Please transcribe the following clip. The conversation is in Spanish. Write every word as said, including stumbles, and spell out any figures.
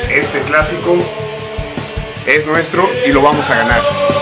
este clásico es nuestro y lo vamos a ganar.